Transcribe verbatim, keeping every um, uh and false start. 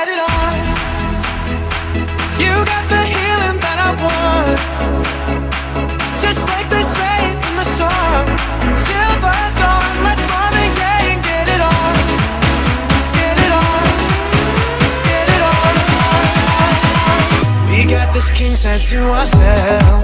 get it on. You got the healing that I want, just like they say in the song. Till the dawn, let's Marvin Gaye and get it on. Get it on, get it on. We got this king size to ourselves.